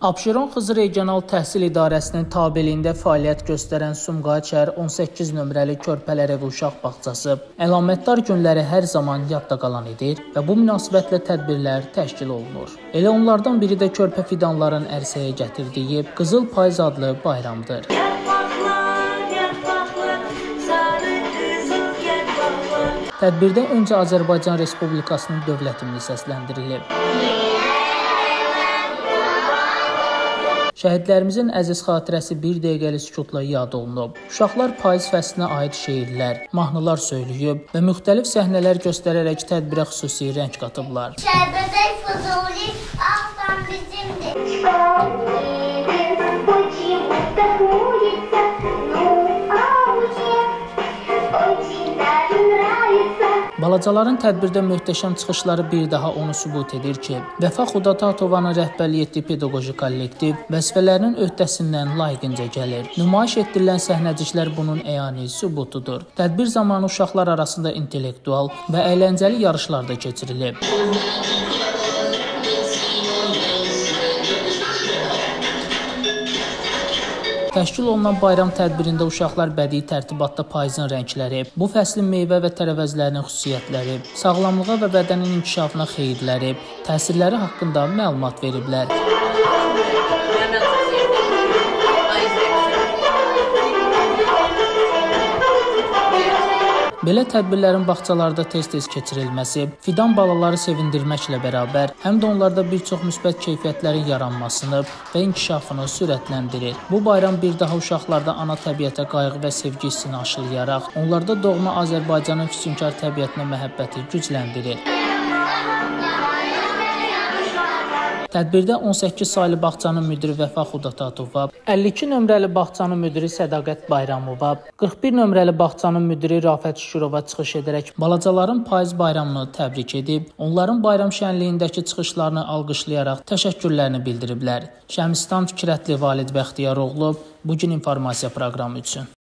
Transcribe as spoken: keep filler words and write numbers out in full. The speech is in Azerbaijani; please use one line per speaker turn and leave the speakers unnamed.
Abşeron Xızı Regional Təhsil İdarəsinin tabeliyində fəaliyyət göstərən Sumqayıt on səkkiz nömrəli Körpələr Evi Uşaq Bağçası əlamətdar günləri hər zaman yadda qalan edir və bu münasibətlə tədbirlər təşkil olunur. Elə onlardan biri də körpə fidanların ərsəyə gətirdiyi Qızıl Payız adlı bayramdır. Tədbirdə öncə Azərbaycan Respublikasının dövlət himni səsləndirilib. Şəhidlərimizin əziz xatirəsi bir dəqiqəli sükutla yad olunub. Uşaqlar payız fəslinə aid şeirlər, mahnılar söyləyib və müxtəlif səhnələr göstərərək tədbirə xüsusi rəng qatıblar.
Şəhbədə Fuzuli ağdan bizimdir.
Balacaların tədbirdə möhtəşəm çıxışları bir daha onu sübut edir ki, Vəfa Xudatatovanın rəhbərlik etdiyi pedaqoji kollektiv vəzifələrinin öhdəsindən layiqincə gəlir. Nümayiş etdirilən səhnəciklər bunun əyani sübutudur. Tədbir zamanı uşaqlar arasında intellektual və əyləncəli yarışlar da keçirilib. Təşkil olunan bayram tədbirində uşaqlar bədii tərtibatda payızın rəngləri, bu fəslin meyvə və tərəvəzlərinin xüsusiyyətləri, sağlamlığa və bədənin inkişafına xeyirləri, təsirləri haqqında məlumat veriblər. Belə tədbirlərin bağçalarda tez-tez keçirilməsi, fidan balaları sevindirməklə bərabər, həm də onlarda bir çox müsbət keyfiyyətlərin yaranmasını və inkişafını sürətləndirir. Bu bayram bir daha uşaqlarda ana təbiətə qayğı və sevgi hissini aşılayaraq, onlarda doğma Azərbaycanın füsunkar təbiətinə məhəbbəti gücləndirir. Tədbirdə on səkkiz saylı bağçanın müdiri Vəfa Xudatatova, əlli iki nömrəli bağçanın müdiri Sədaqət Bayramova, qırx bir nömrəli bağçanın müdiri Rafət Şükürova çıxış edərək balacaların payız bayramını təbrik edib, onların bayram şənliyindəki çıxışlarını alqışlayaraq təşəkkürlərini bildiriblər. Şəmstan Fikrətli Valid Bəxtiyaroğlu, Bugün informasiya proqramı üçün.